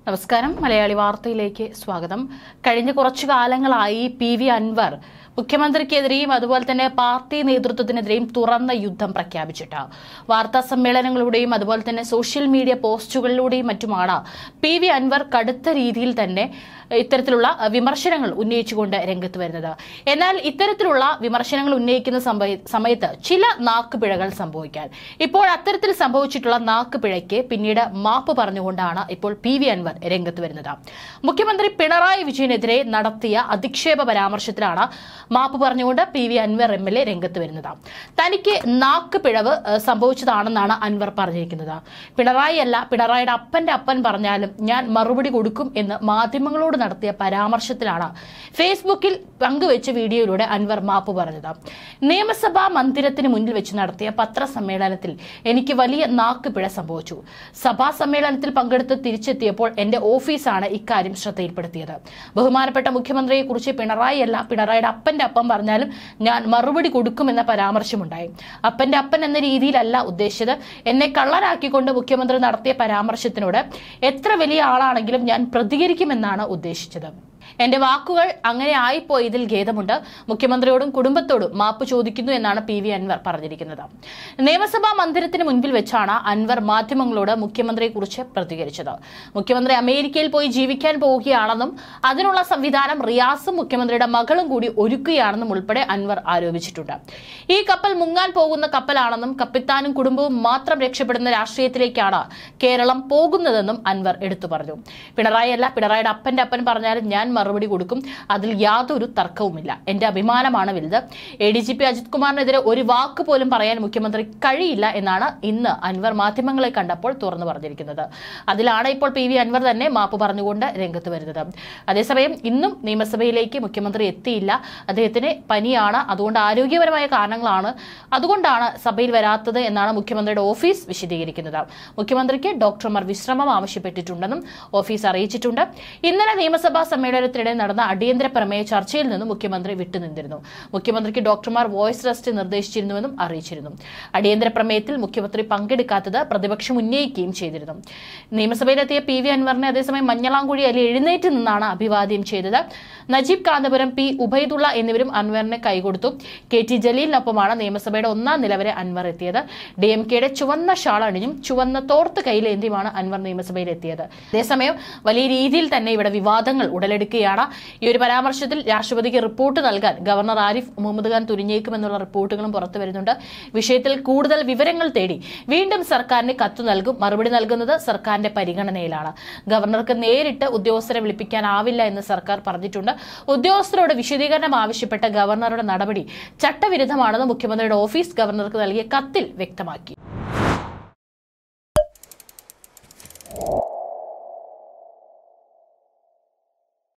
നമസ്കാരം. മലയാളി വാർത്തയിലേക്ക് സ്വാഗതം. കഴിഞ്ഞ കുറച്ചു കാലങ്ങളായി പി.വി. അൻവർ മുഖ്യമന്ത്രിക്കെതിരെയും അതുപോലെ തന്നെ പാർട്ടി നേതൃത്വത്തിനെതിരെയും തുറന്ന യുദ്ധം പ്രഖ്യാപിച്ചിട്ട് വാർത്താ സമ്മേളനങ്ങളിലൂടെയും അതുപോലെ തന്നെ സോഷ്യൽ മീഡിയ പോസ്റ്റുകളിലൂടെയും മറ്റുമാണ് പി.വി. അൻവർ കടുത്ത രീതിയിൽ തന്നെ ഇത്തരത്തിലുള്ള വിമർശനങ്ങൾ ഉന്നയിച്ചുകൊണ്ട് രംഗത്ത് വരുന്നത്. എന്നാൽ ഇത്തരത്തിലുള്ള വിമർശനങ്ങൾ ഉന്നയിക്കുന്ന സമയത്ത് ചില നാക്കുപിഴകൾ സംഭവിക്കാൻ ഇപ്പോൾ അത്തരത്തിൽ സംഭവിച്ചിട്ടുള്ള നാക്കുപിഴയ്ക്ക് പിന്നീട് മാപ്പ് പറഞ്ഞുകൊണ്ടാണ് ഇപ്പോൾ പി.വി. അൻവർ രംഗത്ത് വരുന്നത്. മുഖ്യമന്ത്രി പിണറായി വിജയനെതിരെ നടത്തിയ അധിക്ഷേപ പരാമർശത്തിലാണ് മാപ്പ് പറഞ്ഞുകൊണ്ട് പി.വി. അൻവർ എം.എൽ.എ രംഗത്ത് വരുന്നത്. തനിക്ക് നാക്കുപിഴവ് സംഭവിച്ചതാണെന്നാണ് അൻവർ പറഞ്ഞിരിക്കുന്നത്. പിണറായി അല്ല, പിണറായിയുടെ അപ്പന്റെ അപ്പൻ പറഞ്ഞാലും ഞാൻ മറുപടി കൊടുക്കും എന്ന് മാധ്യമങ്ങളോട് നടത്തിയ പരാമർശത്തിലാണ് ഫേസ്ബുക്കിൽ പങ്കുവെച്ച വീഡിയോയിലൂടെ അൻവർ മാപ്പ് പറഞ്ഞത്. നിയമസഭാ മന്ദിരത്തിന് മുന്നിൽ വെച്ച് നടത്തിയ പത്രസമ്മേളനത്തിൽ എനിക്ക് വലിയ നാക്കുപിഴ സംഭവിച്ചു. സഭാ സമ്മേളനത്തിൽ പങ്കെടുത്ത് തിരിച്ചെത്തിയപ്പോൾ എന്റെ ഓഫീസാണ് ഇക്കാര്യം ശ്രദ്ധയിൽപ്പെടുത്തിയത്. ബഹുമാനപ്പെട്ട മുഖ്യമന്ത്രിയെ കുറിച്ച് പിണറായി അല്ല, പിണറായിയുടെ അപ്പന്റെ അപ്പം പറഞ്ഞാലും ഞാൻ മറുപടി കൊടുക്കുമെന്ന പരാമർശമുണ്ടായി. അപ്പന്റെ അപ്പൻ എന്ന രീതിയിലല്ല ഉദ്ദേശിച്ചത്. എന്നെ കള്ളനാക്കിക്കൊണ്ട് മുഖ്യമന്ത്രി നടത്തിയ പരാമർശത്തിനോട് എത്ര വലിയ ആളാണെങ്കിലും ഞാൻ പ്രതികരിക്കുമെന്നാണ് ഉദ്ദേശിച്ചത്. എന്റെ വാക്കുകൾ അങ്ങനെ ആയിപ്പോയതിൽ ഖേദമുണ്ട്. മുഖ്യമന്ത്രിയോടും കുടുംബത്തോടും മാപ്പ് ചോദിക്കുന്നു എന്നാണ് പി.വി. അൻവർ പറഞ്ഞിരിക്കുന്നത്. നിയമസഭാ മന്ദിരത്തിന് മുൻപിൽ വെച്ചാണ് അൻവർ മാധ്യമങ്ങളോട് മുഖ്യമന്ത്രിയെക്കുറിച്ച് പ്രതികരിച്ചത്. മുഖ്യമന്ത്രി അമേരിക്കയിൽ പോയി ജീവിക്കാൻ പോവുകയാണെന്നും അതിനുള്ള സംവിധാനം റിയാസും മുഖ്യമന്ത്രിയുടെ മകളും കൂടി ഒരുക്കുകയാണെന്നും ഉൾപ്പെടെ അൻവർ ആരോപിച്ചിട്ടുണ്ട്. ഈ കപ്പൽ മുങ്ങാൻ പോകുന്ന കപ്പലാണെന്നും കപ്പിത്താനും കുടുംബവും മാത്രം രക്ഷപ്പെടുന്ന രാഷ്ട്രീയത്തിലേക്കാണ് കേരളം പോകുന്നതെന്നും അൻവർ എടുത്തു പറഞ്ഞു. പിണറായി അല്ല, പിണറായിയുടെ അപ്പന്റെ അപ്പൻ പറഞ്ഞാലും ഞാൻ മറുപടി കൊടുക്കും, അതിൽ യാതൊരു തർക്കവുമില്ല. എന്റെ അഭിമാനമാണ് വലുത്. ADGP അജിത് കുമാറിനെതിരെ ഒരു വാക്ക് പോലും പറയാൻ മുഖ്യമന്ത്രി കഴിയില്ല എന്നാണ് ഇന്ന് അൻവർ മാധ്യമങ്ങളെ കണ്ടപ്പോൾ തുറന്നു പറഞ്ഞിരിക്കുന്നത്. അതിലാണ് ഇപ്പോൾ പി.വി. അൻവർ തന്നെ മാപ്പ് പറഞ്ഞുകൊണ്ട് രംഗത്ത് വരുന്നത്. അതേസമയം ഇന്നും നിയമസഭയിലേക്ക് മുഖ്യമന്ത്രി എത്തിയില്ല. അദ്ദേഹത്തിന് പനിയാണ്, അതുകൊണ്ട് ആരോഗ്യപരമായ കാരണങ്ങളാണ്, അതുകൊണ്ടാണ് സഭയിൽ വരാത്തത് എന്നാണ് മുഖ്യമന്ത്രിയുടെ ഓഫീസ് വിശദീകരിക്കുന്നത്. മുഖ്യമന്ത്രിക്ക് ഡോക്ടർമാർ വിശ്രമം ആവശ്യപ്പെട്ടിട്ടുണ്ടെന്നും ഓഫീസ് അറിയിച്ചിട്ടുണ്ട്. ഇന്നലെ നിയമസഭാ സമ്മേളനത്തിനിടെ നടന്ന അടിയന്തര പ്രമേയ ചർച്ചയിൽ നിന്നും മുഖ്യമന്ത്രി വിട്ടുനിന്നിരുന്നു. മുഖ്യമന്ത്രിക്ക് ഡോക്ടർമാർ വോയിസ് റെസ്റ്റ് നിർദ്ദേശിച്ചിരുന്നുവെന്നും അറിയിച്ചിരുന്നു. അടിയന്തര പ്രമേയത്തിൽ മുഖ്യമന്ത്രി പങ്കെടുക്കാത്തത് പ്രതിപക്ഷം ഉന്നയിക്കുകയും ചെയ്തിരുന്നു. നിയമസഭയിലെത്തിയ പി.വി. അൻവറിനെ അതേസമയം മഞ്ഞളാംകുഴി അലി എഴുന്നേറ്റ് നിന്നാണ് അഭിവാദ്യം ചെയ്തത്. നജീബ് കാന്തപുരം, പി. ഉബൈദുള്ള എന്നിവരും അൻവറിനെ കൈകൊടുത്തു. കെ.ടി. ജലീലിനൊപ്പമാണ് നിയമസഭയുടെ ഒന്നാം നില വരെ അൻവർ എത്തിയത്. DMKയുടെ ചുവന്ന ഷാൾ അണിഞ്ഞും ചുവന്ന തോർത്ത് കയ്യിലേന്തിയുമാണ് അൻവർ നിയമസഭയിൽ എത്തിയത്. അതേസമയം വലിയ രീതിയിൽ തന്നെ ഇവിടെ വിവാദങ്ങൾ ഉടലെടുക്കുകയാണ്. ഈ ഒരു പരാമർശത്തിൽ രാഷ്ട്രപതിക്ക് റിപ്പോർട്ട് നൽകാൻ ഗവർണർ ആരിഫ് മുഹമ്മദ് ഖാൻ തുനിഞ്ഞേക്കുമെന്നുള്ള റിപ്പോർട്ടുകളും പുറത്തു വരുന്നുണ്ട്. വിഷയത്തിൽ കൂടുതൽ വിവരങ്ങൾ തേടി വീണ്ടും സർക്കാരിന് കത്ത് നൽകും. മറുപടി നൽകുന്നത് സർക്കാരിന്റെ പരിഗണനയിലാണ്. ഗവർണർക്ക് നേരിട്ട് ഉദ്യോഗസ്ഥരെ വിളിപ്പിക്കാനാവില്ല എന്ന് സർക്കാർ പറഞ്ഞിട്ടുണ്ട്. ഉദ്യോഗസ്ഥരോട് വിശദീകരണം ആവശ്യപ്പെട്ട ഗവർണറുടെ നടപടി ചട്ടവിരുദ്ധമാണെന്ന് മുഖ്യമന്ത്രിയുടെ ഓഫീസ് ഗവർണർക്ക് നൽകിയ കത്തിൽ വ്യക്തമാക്കി.